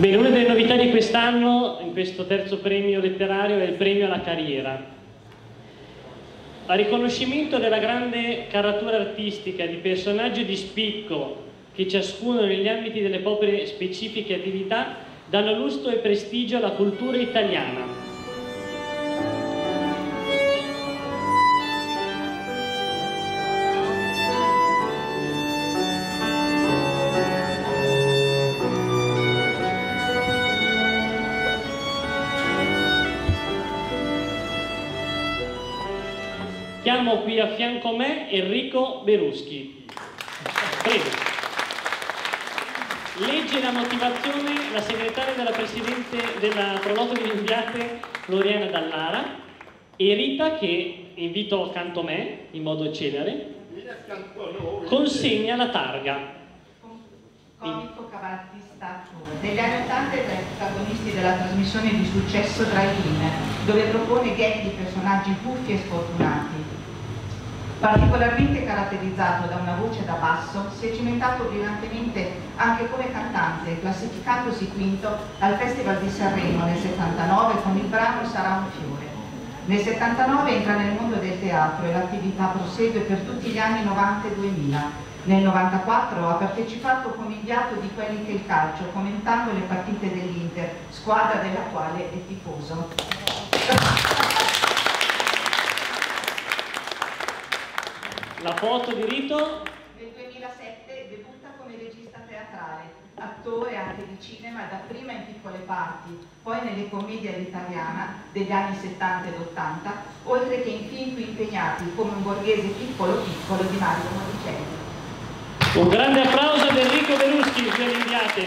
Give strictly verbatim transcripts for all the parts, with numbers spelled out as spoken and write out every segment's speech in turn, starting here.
Bene, una delle novità di quest'anno, in questo terzo premio letterario, è il premio alla carriera. A riconoscimento della grande caratura artistica di personaggi di spicco che ciascuno negli ambiti delle proprie specifiche attività danno lustro e prestigio alla cultura italiana. Chiamo qui a fianco a me Enrico Beruschi. Prego. Legge la motivazione la segretaria della Presidente della Proloco di Limbiate, Floriana Dallara, e Rita, che invito accanto a me in modo celere, consegna la targa. Comico, cabarettista, negli anni ottanta è tra i protagonisti della trasmissione di successo Drive-In, dove propone gag di personaggi buffi e sfortunati. Particolarmente caratterizzato da una voce da basso, si è cimentato brillantemente anche come cantante, classificatosi quinto al Festival di Sanremo nel settantanove con il brano Sarà un fiore. Nel settantanove entra nel mondo del teatro e l'attività prosegue per tutti gli anni novanta e duemila. Nel novantaquattro ha partecipato come inviato di Quelli che il calcio, commentando le partite dell'Inter, squadra della quale è tifoso. La foto di Rito? Nel duemilasette debutta come regista teatrale, attore anche di cinema, dapprima in piccole parti, poi nelle commedie all'italiana degli anni settanta ed ottanta, oltre che in film più impegnati come Un borghese piccolo piccolo di Mario Monicelli. Un grande applauso ad Enrico Beruschi, se le inviate.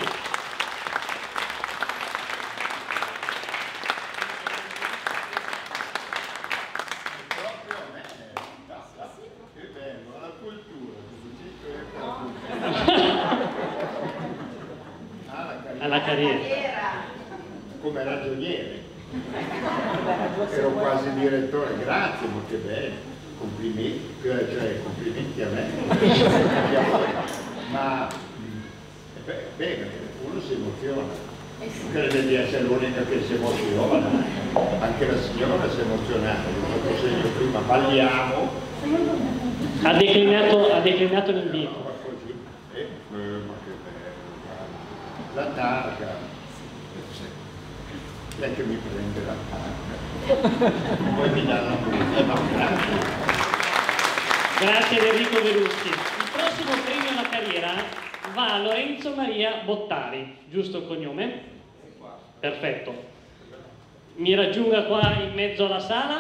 Che bello, la cultura, alla carriera. Come ragioniere. Ero quasi direttore, grazie, molto bene. Complimenti, cioè complimenti a me, ma beh, bene, uno si emoziona, crede di essere l'unica che si emoziona, anche la signora si è emozionata, vi ho segno prima, balliamo. Ha declinato, ha declinato l'invito. Eh, eh, ma che bello, la targa, lei che mi prende la targa, poi mi dà la musica, ma grazie. Grazie ad Enrico Beruschi. Il prossimo premio alla carriera va a Lorenzo Maria Bottari, giusto il cognome? Perfetto. Mi raggiunga qua in mezzo alla sala.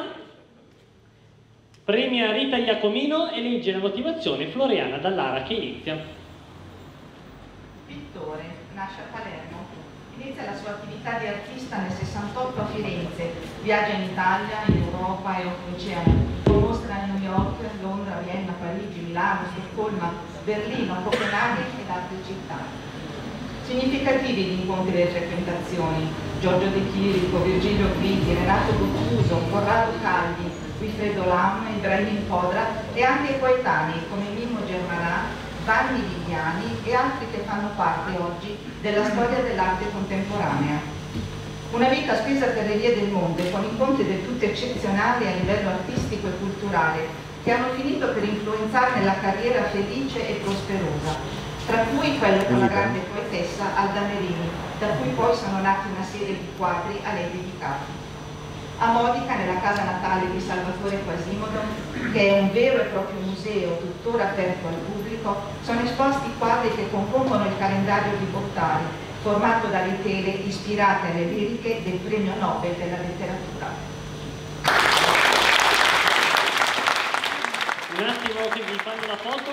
Premia Rita Iacomino e legge la motivazione Floriana Dallara, che inizia. Pittore, nasce a Palermo. Inizia la sua attività di artista nel sessantotto a Firenze, viaggia in Italia, in Europa e oltreoceano, con mostre a New York, Londra, Vienna, Parigi, Milano, Stoccolma, Berlino, Copenaghen ed altre città. Significativi gli incontri e le frequentazioni: Giorgio De Chirico, Virgilio Guidi, Renato Guttuso, Corrado Calvi, Wilfredo Lam, Ibrahim Podra e anche i coetanei come Mimmo Germanà, Vanni Viviani e altri che fanno parte oggi della storia dell'arte contemporanea. Una vita spesa per le vie del mondo con incontri del tutto eccezionali a livello artistico e culturale che hanno finito per influenzarne la carriera felice e prosperosa, tra cui quello con la grande poetessa Alda Merini, da cui poi sono nati una serie di quadri a lei dedicati. A Modica, nella casa natale di Salvatore Quasimodo, che è un vero e proprio museo tuttora aperto al pubblico, sono esposti quadri che compongono il calendario di Bottari, formato dalle tele ispirate alle liriche del premio Nobel della letteratura. Un attimo che vi fanno la foto.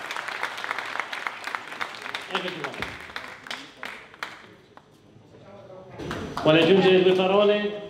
Eccoci qua. Vuole aggiungere due parole?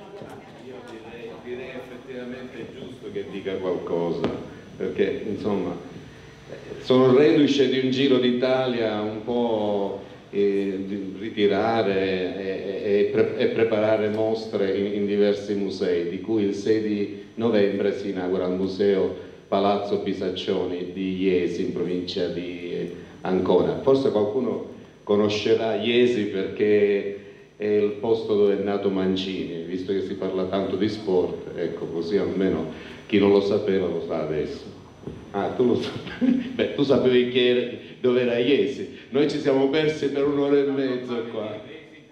È giusto che dica qualcosa, perché insomma sono reduce di un giro d'Italia un po' eh, di ritirare e, e, pre e preparare mostre in, in diversi musei, di cui il sei di novembre si inaugura il museo Palazzo Bisaccioni di Jesi, in provincia di Ancona. Forse qualcuno conoscerà Jesi perché è il posto dove è nato Mancini, visto che si parla tanto di sport, ecco, così almeno chi non lo sapeva lo sa adesso. Ah, tu lo sapevi? Beh, tu sapevi chi era, dove era Iesi, noi ci siamo persi per un'ora e mezzo qua.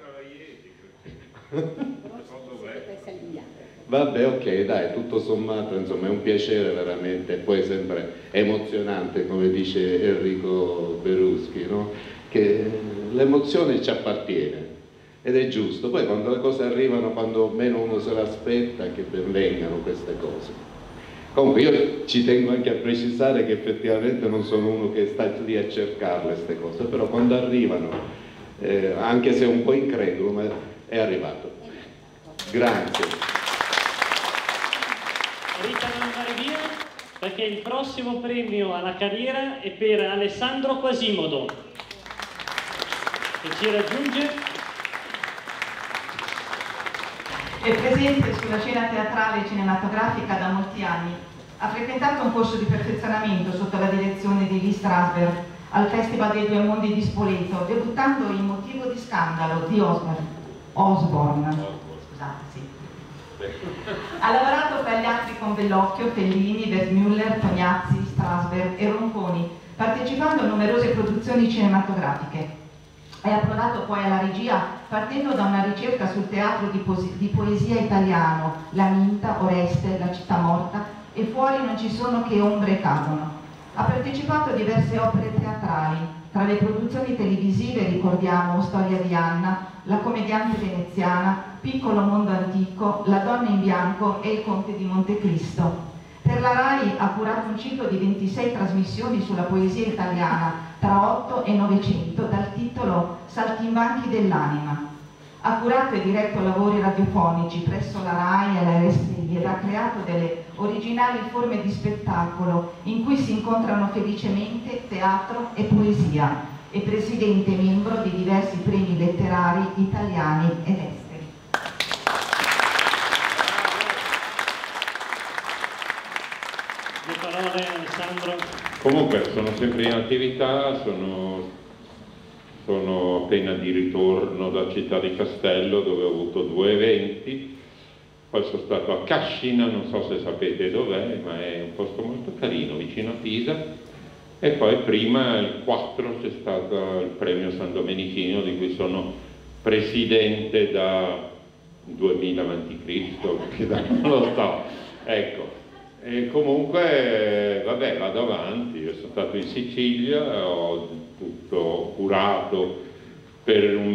Vabbè, ok, dai, tutto sommato, insomma, è un piacere veramente, e poi sempre emozionante, come dice Enrico Beruschi, no? Che l'emozione ci appartiene ed è giusto, poi quando le cose arrivano, quando meno uno se l'aspetta, che ben vengano queste cose. Comunque io ci tengo anche a precisare che effettivamente non sono uno che sta lì a cercarle queste cose, però quando arrivano, eh, anche se è un po' incredulo, ma è arrivato. Grazie. Rita, non andare via, perché il prossimo premio alla carriera è per Alessandro Quasimodo, che ci raggiunge. È presente sulla scena teatrale e cinematografica da molti anni. Ha frequentato un corso di perfezionamento sotto la direzione di Lee Strasberg al Festival dei Due Mondi di Spoleto, debuttando in Motivo di scandalo di Osborne. Osborne. Scusate, sì. Ha lavorato tra gli altri con Bellocchio, Fellini, Weissmuller, Tognazzi, Strasberg e Ronconi, partecipando a numerose produzioni cinematografiche. È approdato poi alla regia partendo da una ricerca sul teatro di, di poesia italiano, La Minta, Oreste, La città morta e Fuori non ci sono che ombre cadono. Ha partecipato a diverse opere teatrali, tra le produzioni televisive ricordiamo Storia di Anna, La commediante veneziana, Piccolo mondo antico, La donna in bianco e Il conte di Montecristo. Per la RAI ha curato un ciclo di ventisei trasmissioni sulla poesia italiana tra otto e novecento dal titolo Saltimbanchi dell'anima. Ha curato e diretto lavori radiofonici presso la RAI e la R S I ed ha creato delle originali forme di spettacolo in cui si incontrano felicemente teatro e poesia. È presidente e membro di diversi premi letterari italiani ed esteri. Le parole, Alessandro. Comunque sono sempre in attività, sono, sono appena di ritorno da Città di Castello dove ho avuto due eventi, poi sono stato a Cascina, non so se sapete dov'è, ma è un posto molto carino, vicino a Pisa, e poi prima il quattro c'è stato il premio San Domenichino di cui sono presidente da duemila avanti Cristo, che da, non lo so, ecco. E comunque, vabbè, vado avanti, io sono stato in Sicilia, ho tutto curato per un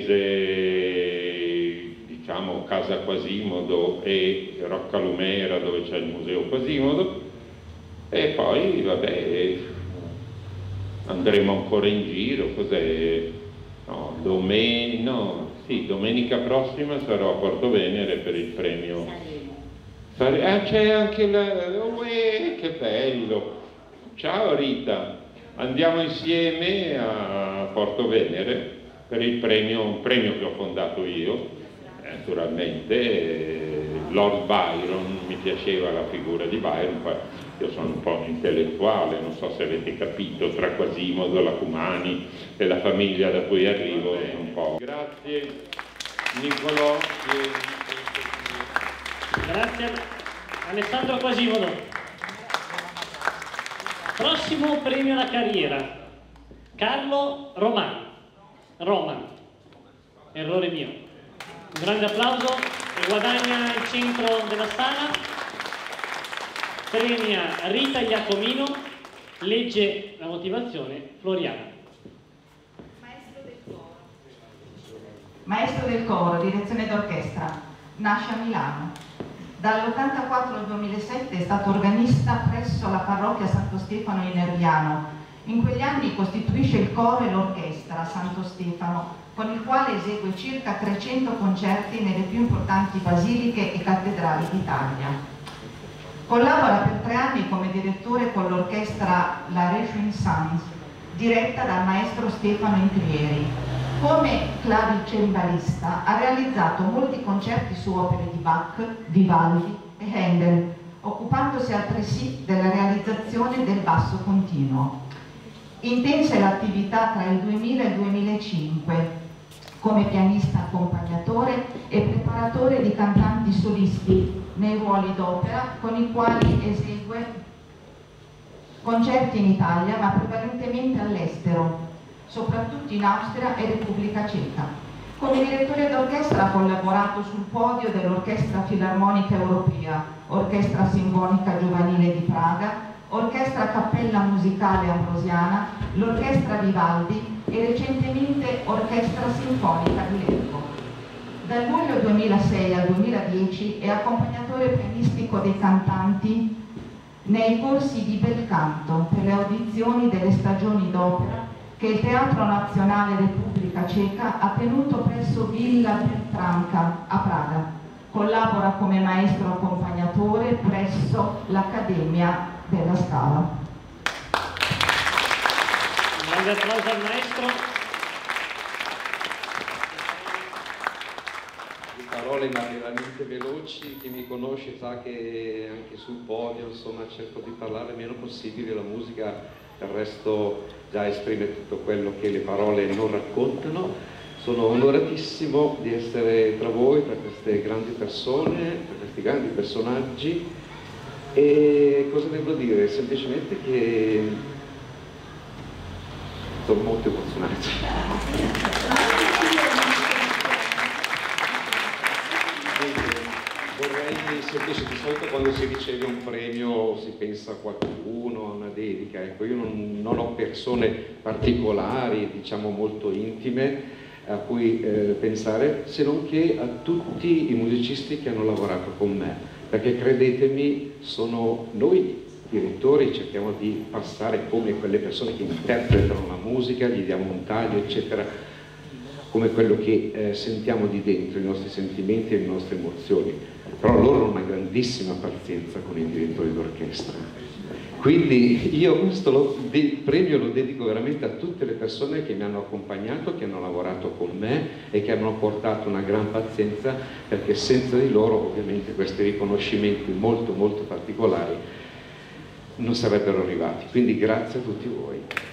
mese, diciamo, Casa Quasimodo e Roccalumera dove c'è il Museo Quasimodo, e poi, vabbè, andremo ancora in giro, cos'è? No, domen no, sì, domenica prossima sarò a Porto Venere per il premio. Ah, c'è anche la... Uè, che bello! Ciao Rita! Andiamo insieme a Porto Venere per il premio, un premio che ho fondato io, naturalmente, eh, Lord Byron, mi piaceva la figura di Byron, poi io sono un po' un intellettuale, non so se avete capito, tra Quasimodo, Lacumani e la famiglia da cui arrivo è un po'. Grazie Nicolò. Grazie Alessandro Quasimodo. Prossimo premio alla carriera, Carlo Roman. Roman. Errore mio. Un grande applauso e guadagna il centro della sala. Premia Rita Iacomino, legge la motivazione Floriana. Maestro del coro. Maestro del coro, direzione d'orchestra. Nasce a Milano. Dall'ottantaquattro al duemilasette è stato organista presso la parrocchia Santo Stefano in Nerviano. In quegli anni costituisce il coro e l'orchestra Santo Stefano, con il quale esegue circa trecento concerti nelle più importanti basiliche e cattedrali d'Italia. Collabora per tre anni come direttore con l'orchestra La Renaissance, diretta dal maestro Stefano Intrieri. Come clavicembalista ha realizzato molti concerti su opere di Bach, Vivaldi e Handel, occupandosi altresì della realizzazione del basso continuo. Intensa è l'attività tra il duemila e il duemilacinque. come pianista accompagnatore e preparatore di cantanti solisti nei ruoli d'opera con i quali esegue concerti in Italia ma prevalentemente all'estero, soprattutto in Austria e Repubblica Ceca. Come direttore d'orchestra ha collaborato sul podio dell'Orchestra Filarmonica Europea, Orchestra Sinfonica Giovanile di Praga, Orchestra Cappella Musicale Ambrosiana, l'Orchestra Vivaldi e recentemente Orchestra Sinfonica di Lecco. Dal luglio duemilasei al duemiladieci è accompagnatore pianistico dei cantanti nei corsi di bel canto per le audizioni delle stagioni d'opera che il Teatro Nazionale Repubblica Ceca ha tenuto presso Villa Bertranka a Praga. Collabora come maestro accompagnatore presso l'Accademia della Scala. Un grande applauso al maestro. Di parole materialmente veloci, chi mi conosce sa che anche sul podio insomma cerco di parlare il meno possibile, la musica del resto già esprime tutto quello che le parole non raccontano. Sono onoratissimo di essere tra voi per queste grandi persone, per questi grandi personaggi e cosa devo dire? Semplicemente che sono molto emozionato. Vorrei semplicemente, di solito quando si riceve un premio si pensa a qualcuno, a una dedica, ecco, io non, non ho persone particolari, diciamo molto intime, a cui eh, pensare, se non che a tutti i musicisti che hanno lavorato con me, perché credetemi, sono noi direttori, cerchiamo di passare come quelle persone che interpretano la musica, gli diamo un taglio, eccetera, come quello che eh, sentiamo di dentro, i nostri sentimenti e le nostre emozioni, però loro hanno una grandissima pazienza con i direttori d'orchestra. Quindi io questo lo, il premio lo dedico veramente a tutte le persone che mi hanno accompagnato, che hanno lavorato con me e che hanno portato una gran pazienza, perché senza di loro ovviamente questi riconoscimenti molto molto particolari non sarebbero arrivati. Quindi grazie a tutti voi.